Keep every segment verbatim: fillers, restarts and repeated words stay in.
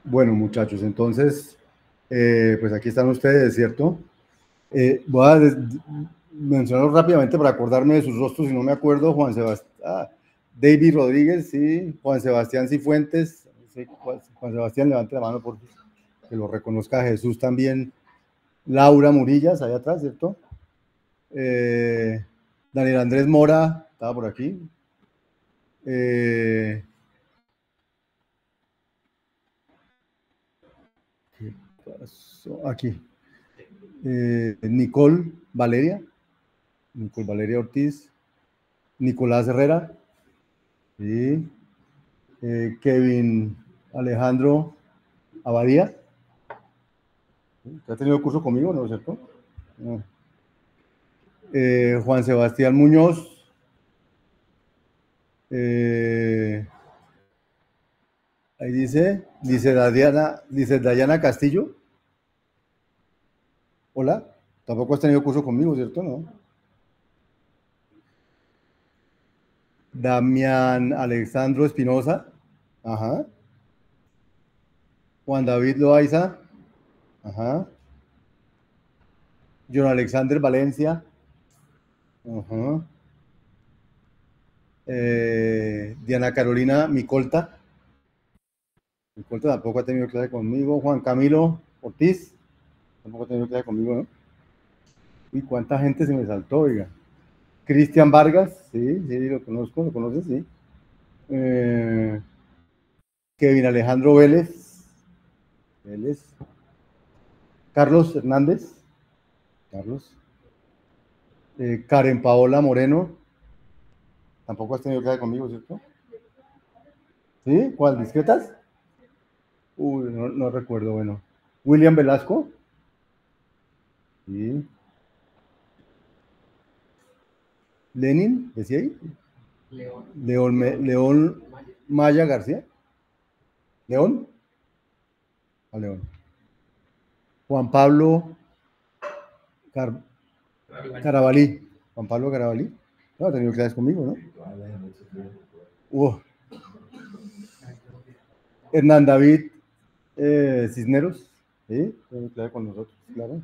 Bueno, muchachos, entonces, eh, pues aquí están ustedes, ¿cierto? Eh, voy a mencionarlos rápidamente para acordarme de sus rostros, si no me acuerdo. Juan Sebastián, ah, David Rodríguez, sí, Juan Sebastián Cifuentes, sí, Juan, Juan Sebastián, levante la mano por que lo reconozca Jesús también. Laura Murillas, allá atrás, ¿cierto? Eh, Daniel Andrés Mora, estaba por aquí. Eh, aquí. Eh, Nicole Valeria, Nicole Valeria Ortiz, Nicolás Herrera, ¿sí? eh, Kevin Alejandro Abadía, ¿sí? ¿Que ha tenido curso conmigo, no es cierto? No. Eh, Juan Sebastián Muñoz, eh, ahí dice, dice Dayana, dice Dayana Castillo, hola, tampoco has tenido curso conmigo, ¿cierto? No. Damián Alexandro Espinosa, ajá. Juan David Loaiza, ajá. John Alexander Valencia, ajá. Eh, Diana Carolina Micolta, Micolta tampoco ha tenido clase conmigo. Juan Camilo Ortiz, tampoco ha tenido clase conmigo, ¿no? Y cuánta gente se me saltó, oiga. Cristian Vargas, sí, sí, lo conozco, lo conoces, sí. Eh, Kevin Alejandro Vélez, Vélez. Carlos Hernández, Carlos. Eh, Karen Paola Moreno, tampoco has tenido clase conmigo, ¿cierto? ¿Sí? ¿Cuál? ¿Discretas? Uy, no, no recuerdo, bueno. William Velasco, sí. Lenin, decía ahí. León. León, León Maya García. León. A León. Juan Pablo Car Carabalí. Juan Pablo Carabalí. No, ha tenido clases conmigo, ¿no? Uh. Hernán David eh, Cisneros. Sí, tiene clase con nosotros, claro.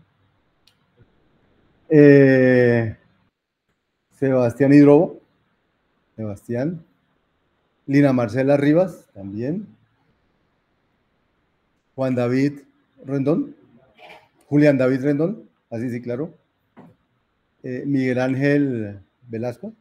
Eh, Sebastián Hidrobo. Sebastián. Lina Marcela Rivas, también. Juan David Rendón. Julián David Rendón, así sí, claro. Eh, Miguel Ángel Velasco.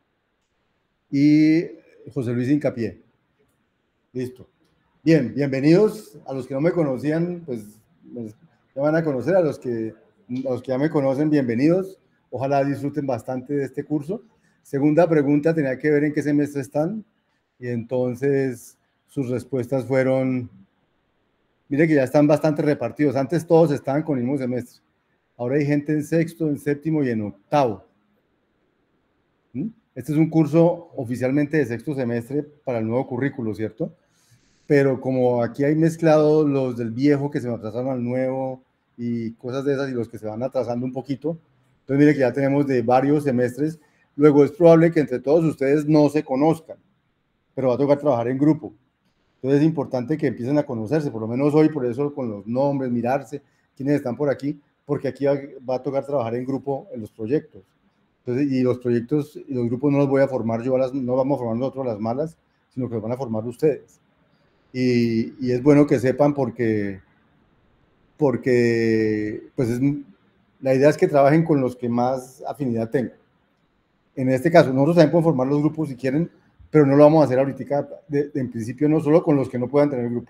Y José Luis Incapié. Listo. Bien, bienvenidos a los que no me conocían, pues me van a conocer, a los que, a los que ya me conocen, bienvenidos. Ojalá disfruten bastante de este curso. Segunda pregunta tenía que ver en qué semestre están y entonces sus respuestas fueron, mire que ya están bastante repartidos. Antes todos estaban con el mismo semestre. Ahora hay gente en sexto, en séptimo y en octavo. ¿Mm? Este es un curso oficialmente de sexto semestre para el nuevo currículo, ¿cierto? Pero como aquí hay mezclados los del viejo que se me atrasaron al nuevo y cosas de esas y los que se van atrasando un poquito, entonces mire que ya tenemos de varios semestres. Luego es probable que entre todos ustedes no se conozcan, pero va a tocar trabajar en grupo. Entonces es importante que empiecen a conocerse, por lo menos hoy, por eso con los nombres, mirarse, quiénes están por aquí, porque aquí va, va a tocar trabajar en grupo en los proyectos. Entonces, y los proyectos y los grupos no los voy a formar yo, a las, no vamos a formar nosotros las malas, sino que los van a formar ustedes. Y, y es bueno que sepan porque, porque pues es, la idea es que trabajen con los que más afinidad tengan. En este caso, nosotros también podemos formar los grupos si quieren, pero no lo vamos a hacer ahorita, de, de, en principio no, solo con los que no puedan tener grupo.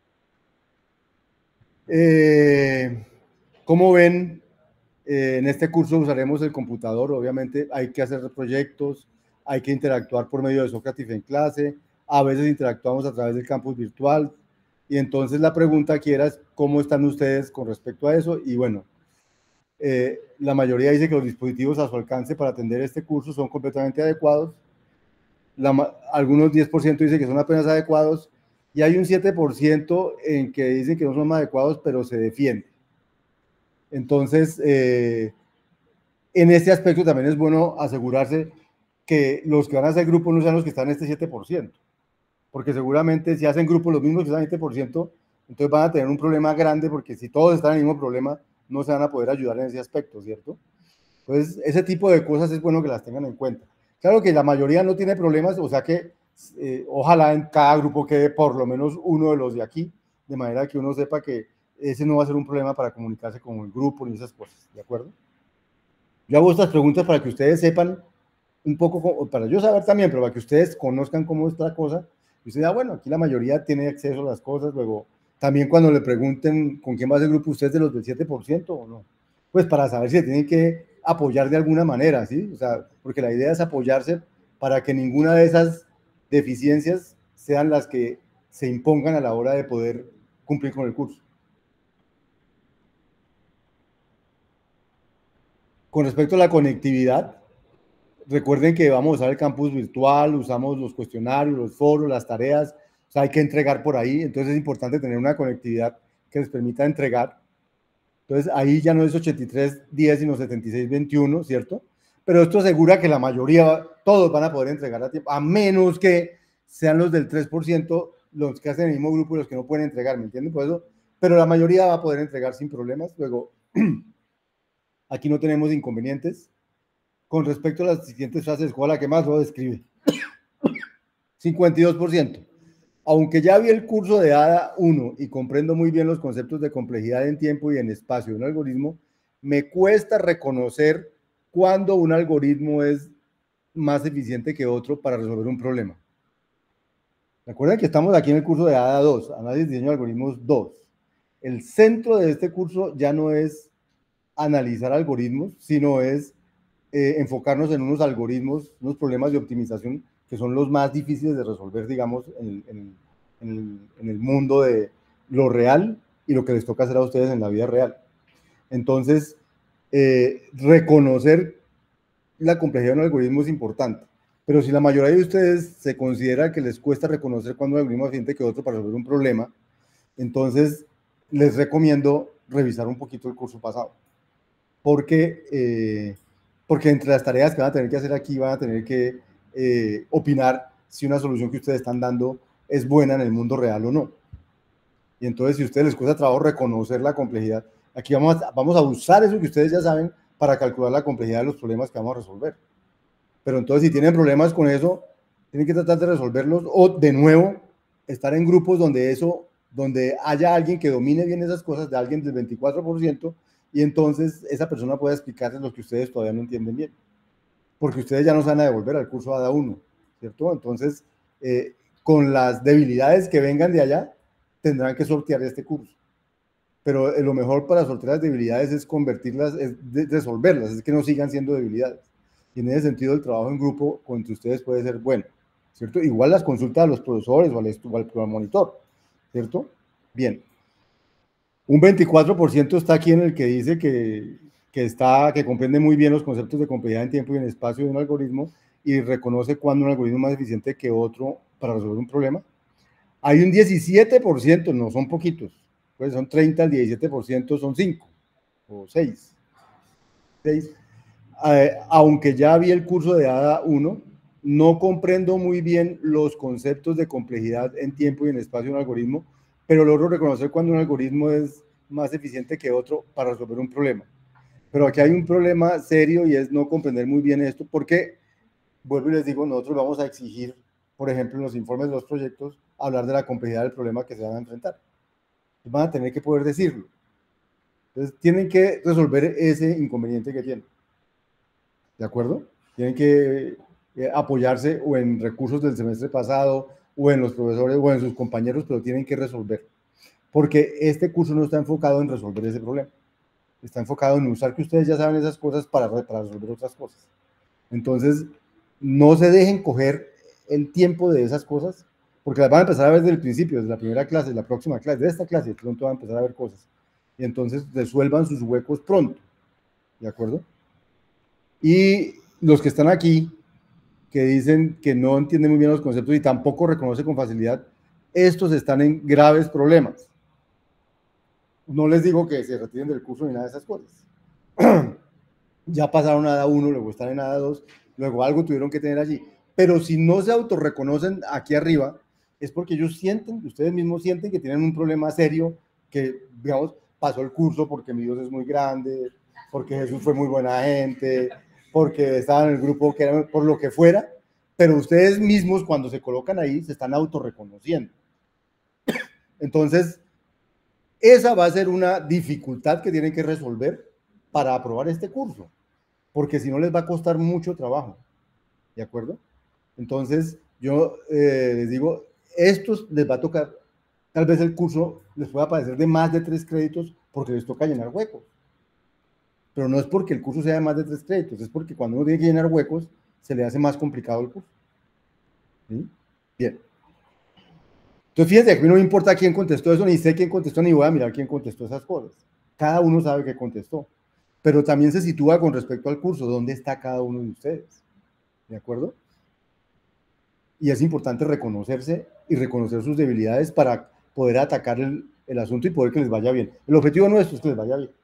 Eh, ¿Cómo ven? Eh, en este curso usaremos el computador, obviamente hay que hacer proyectos, hay que interactuar por medio de Sócrates en clase, a veces interactuamos a través del campus virtual, y entonces la pregunta aquí era cómo están ustedes con respecto a eso, y bueno, eh, la mayoría dice que los dispositivos a su alcance para atender este curso son completamente adecuados, la, algunos diez por ciento dicen que son apenas adecuados, y hay un siete por ciento en que dicen que no son adecuados, pero se defiende. Entonces, eh, en este aspecto también es bueno asegurarse que los que van a hacer grupo no sean los que están en este siete por ciento, porque seguramente si hacen grupo los mismos que están en siete por ciento, entonces van a tener un problema grande porque si todos están en el mismo problema, no se van a poder ayudar en ese aspecto, ¿cierto? Entonces, ese tipo de cosas es bueno que las tengan en cuenta. Claro que la mayoría no tiene problemas, o sea que eh, ojalá en cada grupo quede por lo menos uno de los de aquí, de manera que uno sepa que ese no va a ser un problema para comunicarse con el grupo ni esas cosas, ¿de acuerdo? Yo hago estas preguntas para que ustedes sepan un poco, para yo saber también, pero para que ustedes conozcan cómo es la cosa, y ustedes, ah, bueno, aquí la mayoría tiene acceso a las cosas, luego también cuando le pregunten con quién va a ser el grupo, ¿usted es de los del siete por ciento o no? Pues para saber si tienen que apoyar de alguna manera, ¿sí? O sea, porque la idea es apoyarse para que ninguna de esas deficiencias sean las que se impongan a la hora de poder cumplir con el curso. Con respecto a la conectividad, recuerden que vamos a usar el campus virtual, usamos los cuestionarios, los foros, las tareas, o sea, hay que entregar por ahí, entonces es importante tener una conectividad que les permita entregar. Entonces ahí ya no es ochenta y tres diez, sino setenta y seis veintiuno, ¿cierto? Pero esto asegura que la mayoría, todos van a poder entregar a tiempo, a menos que sean los del tres por ciento los que hacen el mismo grupo y los que no pueden entregar, ¿me entienden? Por eso, pero la mayoría va a poder entregar sin problemas. Luego, aquí no tenemos inconvenientes. Con respecto a las siguientes frases, ¿cuál la que más lo describe? cincuenta y dos por ciento. Aunque ya vi el curso de A D A uno y comprendo muy bien los conceptos de complejidad en tiempo y en espacio de un algoritmo, me cuesta reconocer cuándo un algoritmo es más eficiente que otro para resolver un problema. Recuerden que estamos aquí en el curso de A D A dos, Análisis y Diseño de Algoritmos dos. El centro de este curso ya no es analizar algoritmos, sino es eh, enfocarnos en unos algoritmos, unos problemas de optimización que son los más difíciles de resolver, digamos, en, en, en, el, en el mundo de lo real y lo que les toca hacer a ustedes en la vida real. Entonces, eh, reconocer la complejidad de un algoritmo es importante, pero si la mayoría de ustedes se considera que les cuesta reconocer cuando un algoritmo es más eficiente que otro para resolver un problema, entonces les recomiendo revisar un poquito el curso pasado, porque, eh, porque entre las tareas que van a tener que hacer aquí van a tener que eh, opinar si una solución que ustedes están dando es buena en el mundo real o no. Y entonces, si a ustedes les cuesta trabajo reconocer la complejidad, aquí vamos a, vamos a usar eso que ustedes ya saben para calcular la complejidad de los problemas que vamos a resolver. Pero entonces, si tienen problemas con eso, tienen que tratar de resolverlos o, de nuevo, estar en grupos donde eso, donde haya alguien que domine bien esas cosas, de alguien del veinticuatro por ciento, y entonces esa persona puede explicarles lo que ustedes todavía no entienden bien. Porque ustedes ya no se van a devolver al curso A D A uno, ¿cierto? Entonces, eh, con las debilidades que vengan de allá, tendrán que sortear este curso. Pero lo mejor para sortear las debilidades es convertirlas, es resolverlas, es que no sigan siendo debilidades. Y en ese sentido, el trabajo en grupo entre ustedes puede ser bueno, ¿cierto? Igual las consultas a los profesores o al, o al, al monitor, ¿cierto? Bien. Un veinticuatro por ciento está aquí en el que dice que, que, está, que comprende muy bien los conceptos de complejidad en tiempo y en espacio de un algoritmo y reconoce cuándo un algoritmo es más eficiente que otro para resolver un problema. Hay un diecisiete por ciento, no son poquitos, pues son treinta, el diecisiete por ciento son cinco o seis. seis. Eh, aunque ya vi el curso de A D A uno, no comprendo muy bien los conceptos de complejidad en tiempo y en espacio de un algoritmo, pero logro reconocer cuando un algoritmo es más eficiente que otro para resolver un problema. Pero aquí hay un problema serio y es no comprender muy bien esto, porque, vuelvo y les digo, nosotros vamos a exigir, por ejemplo, en los informes de los proyectos, hablar de la complejidad del problema que se van a enfrentar. Van a tener que poder decirlo. Entonces, tienen que resolver ese inconveniente que tienen. ¿De acuerdo? Tienen que eh, apoyarse o en recursos del semestre pasado, o en los profesores, o en sus compañeros, pero tienen que resolver. Porque este curso no está enfocado en resolver ese problema. Está enfocado en usar que ustedes ya saben esas cosas para, para resolver otras cosas. Entonces, no se dejen coger el tiempo de esas cosas, porque las van a empezar a ver desde el principio, desde la primera clase, de la próxima clase, de esta clase, pronto van a empezar a ver cosas. Y entonces resuelvan sus huecos pronto. ¿De acuerdo? Y los que están aquí, que dicen que no entienden muy bien los conceptos y tampoco reconocen con facilidad, estos están en graves problemas. No les digo que se retiren del curso ni nada de esas cosas. Ya pasaron a A D A uno, luego están en A D A dos, luego algo tuvieron que tener allí. Pero si no se autorreconocen aquí arriba, es porque ellos sienten, ustedes mismos sienten que tienen un problema serio, que, digamos, pasó el curso porque mi Dios es muy grande, porque Jesús fue muy buena gente, porque estaban en el grupo, que era por lo que fuera, pero ustedes mismos cuando se colocan ahí se están autorreconociendo. Entonces, esa va a ser una dificultad que tienen que resolver para aprobar este curso, porque si no les va a costar mucho trabajo, ¿de acuerdo? Entonces, yo eh, les digo, estos les va a tocar, tal vez el curso les pueda parecer de más de tres créditos porque les toca llenar huecos, pero no es porque el curso sea de más de tres créditos, es porque cuando uno tiene que llenar huecos, se le hace más complicado el curso. ¿Sí? Bien. Entonces, fíjense, a mí no me importa quién contestó eso, ni sé quién contestó, ni voy a mirar quién contestó esas cosas. Cada uno sabe qué contestó, pero también se sitúa con respecto al curso, dónde está cada uno de ustedes, ¿de acuerdo? Y es importante reconocerse y reconocer sus debilidades para poder atacar el, el asunto y poder que les vaya bien. El objetivo nuestro es que les vaya bien.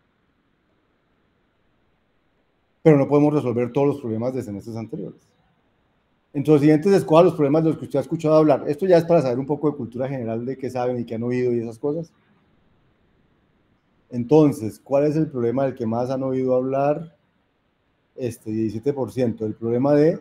Pero no podemos resolver todos los problemas de semestres anteriores. Entre los siguientes, escoja los problemas de los que usted ha escuchado hablar. Esto ya es para saber un poco de cultura general de qué saben y qué han oído y esas cosas. Entonces, ¿cuál es el problema del que más han oído hablar? Este diecisiete por ciento. El problema de,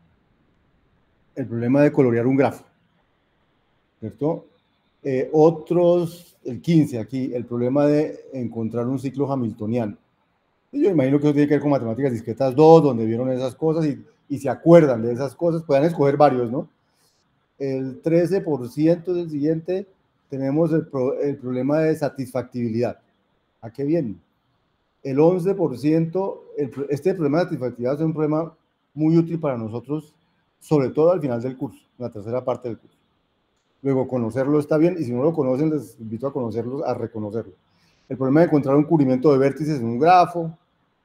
el problema de colorear un grafo. ¿Cierto? Eh, otros, el quince aquí, el problema de encontrar un ciclo hamiltoniano. Yo imagino que eso tiene que ver con matemáticas discretas dos, donde vieron esas cosas y, y se acuerdan de esas cosas, puedan escoger varios, ¿no? El trece por ciento del siguiente, tenemos el, pro, el problema de satisfactibilidad. ¿A qué viene? El once por ciento, el, este problema de satisfactibilidad es un problema muy útil para nosotros, sobre todo al final del curso, en la tercera parte del curso. Luego, conocerlo está bien, y si no lo conocen, les invito a conocerlo, a reconocerlo. El problema de encontrar un cubrimiento de vértices en un grafo.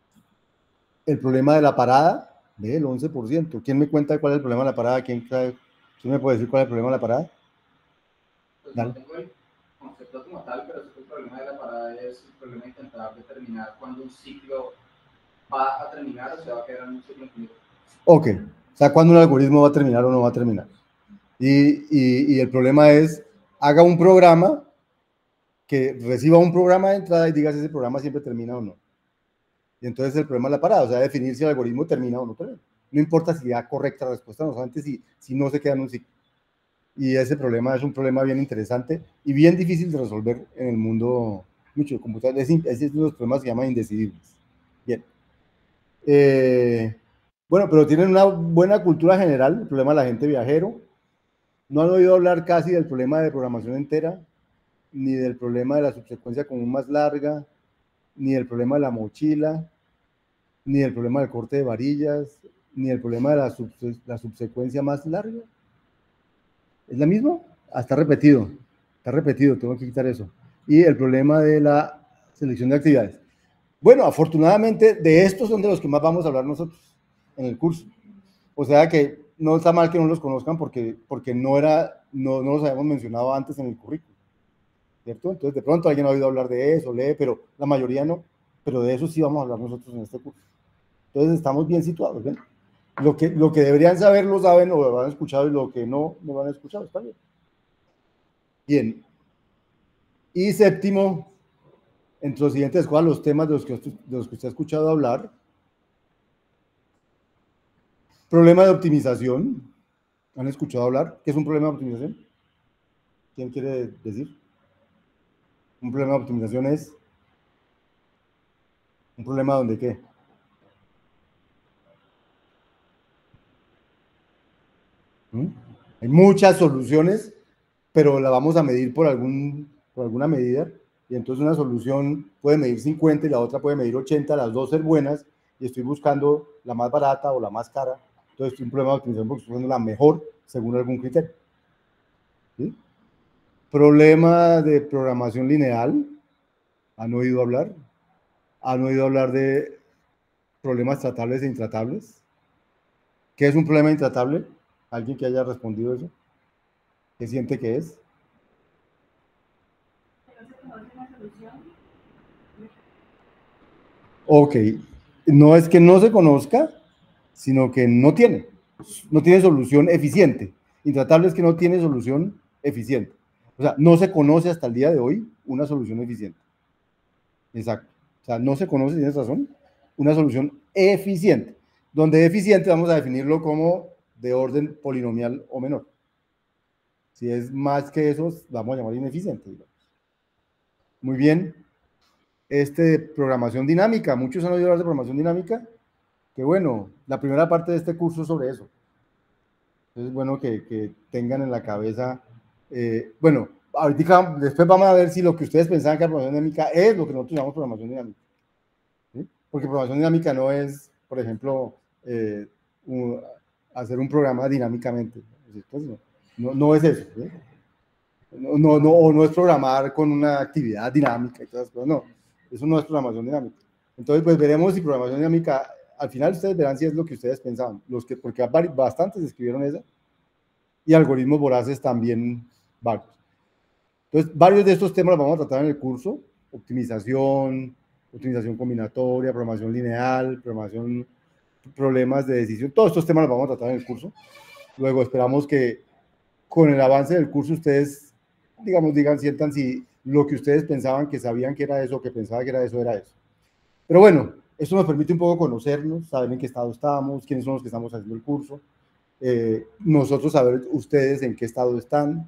El problema de la parada, ve, el once por ciento. ¿Quién me cuenta cuál es el problema de la parada? ¿Quién, ¿Quién me puede decir cuál es el problema de la parada? Pues no tengo el concepto como tal, pero el problema de la parada es el problema de intentar determinar cuándo un ciclo va a terminar o se va a quedar en un ciclo infinito. Ok, o sea, cuándo un algoritmo va a terminar o no va a terminar. Y, y, y el problema es, haga un programa que reciba un programa de entrada y diga si ese programa siempre termina o no. Y entonces el problema es la parada, o sea, definir si el algoritmo termina o no termina. No importa si da correcta la respuesta, no solamente si, si no se queda en un ciclo. Y ese problema es un problema bien interesante y bien difícil de resolver en el mundo mucho de computación. Es, es uno de los problemas que se llaman indecidibles. Bien. Eh, bueno, pero tienen una buena cultura general, el problema de la gente viajero. No han oído hablar casi del problema de programación entera, ni del problema de la subsecuencia común más larga, ni del problema de la mochila, ni del problema del corte de varillas, ni el problema de la, sub, la subsecuencia más larga. ¿Es la misma? Ah, está repetido. Está repetido, tengo que quitar eso. Y el problema de la selección de actividades. Bueno, afortunadamente, de estos son de los que más vamos a hablar nosotros en el curso. O sea que no está mal que no los conozcan porque, porque no, era, no, no los habíamos mencionado antes en el currículum. ¿Cierto? Entonces, de pronto alguien ha oído hablar de eso, lee, pero la mayoría no. Pero de eso sí vamos a hablar nosotros en este curso. Entonces, estamos bien situados, ¿ven? Lo que, lo que deberían saber lo saben o lo han escuchado y lo que no, no lo han escuchado, está bien. Bien. Y séptimo, entre los siguientes, ¿cuáles los temas de los, que, de los que usted ha escuchado hablar? Problema de optimización. ¿Han escuchado hablar? ¿Qué es un problema de optimización? ¿Quién quiere decir? Un problema de optimización es un problema donde qué. ¿Mm? Hay muchas soluciones, pero la vamos a medir por, algún, por alguna medida, y entonces una solución puede medir cincuenta y la otra puede medir ochenta, las dos ser buenas, y estoy buscando la más barata o la más cara, entonces estoy un problema de optimización porque estoy buscando la mejor según algún criterio. ¿Sí? Problema de programación lineal, ¿han oído hablar? ¿Han oído hablar de problemas tratables e intratables? ¿Qué es un problema intratable? ¿Alguien que haya respondido eso? ¿Qué siente que es? Ok, no es que no se conozca, sino que no tiene, no tiene solución eficiente. Intratable es que no tiene solución eficiente. O sea, no se conoce hasta el día de hoy una solución eficiente. Exacto. O sea, no se conoce, tienes razón, una solución eficiente. Donde eficiente vamos a definirlo como de orden polinomial o menor. Si es más que eso, vamos a llamar ineficiente. Digamos. Muy bien. Este de programación dinámica. Muchos han oído hablar de programación dinámica. Que bueno, la primera parte de este curso es sobre eso. Entonces es bueno que, que tengan en la cabeza, eh, bueno, ahorita después vamos a ver si lo que ustedes pensaban que era programación dinámica es lo que nosotros llamamos programación dinámica. ¿Sí? Porque programación dinámica no es, por ejemplo, eh, un, hacer un programa dinámicamente. Pues no, no, no es eso. ¿Sí? No, no, no, o no es programar con una actividad dinámica y todas esas cosas, no. Eso no es programación dinámica. Entonces, pues veremos si programación dinámica, al final ustedes verán si es lo que ustedes pensaban, los que, porque bastantes escribieron esa, y algoritmos voraces también varios. Entonces, varios de estos temas los vamos a tratar en el curso: optimización, optimización combinatoria, programación lineal, programación, problemas de decisión, todos estos temas los vamos a tratar en el curso. Luego esperamos que con el avance del curso ustedes, digamos, digan, sientan si lo que ustedes pensaban que sabían que era eso, que pensaban que era eso, era eso. Pero bueno, esto nos permite un poco conocernos, saber en qué estado estamos, quiénes son los que estamos haciendo el curso, eh, nosotros saber ustedes en qué estado están,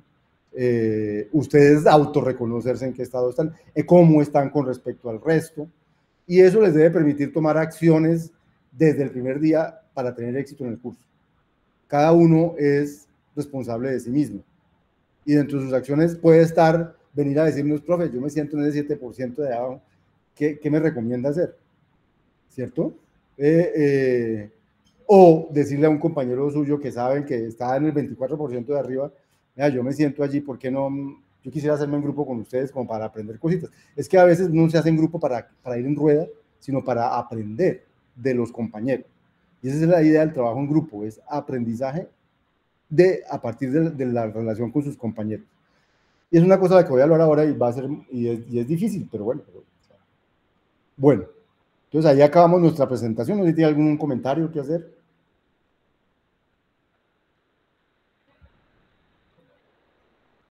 eh, ustedes autorreconocerse en qué estado están, eh, cómo están con respecto al resto, y eso les debe permitir tomar acciones desde el primer día para tener éxito en el curso. Cada uno es responsable de sí mismo, y dentro de sus acciones puede estar, venir a decirnos, profe, yo me siento en ese siete por ciento de abajo, ¿qué, qué me recomienda hacer? ¿Cierto? Eh, eh, o decirle a un compañero suyo que saben que está en el veinticuatro por ciento de arriba, mira, yo me siento allí, ¿por qué no? Yo quisiera hacerme en grupo con ustedes como para aprender cositas. Es que a veces no se hace en grupo para, para ir en rueda, sino para aprender de los compañeros. Y esa es la idea del trabajo en grupo, es aprendizaje de, a partir de, de la relación con sus compañeros. Y es una cosa de la que voy a hablar ahora y va a ser, y es, y es difícil, pero bueno. Pero, bueno, entonces ahí acabamos nuestra presentación. ¿No sé si tiene algún comentario que hacer?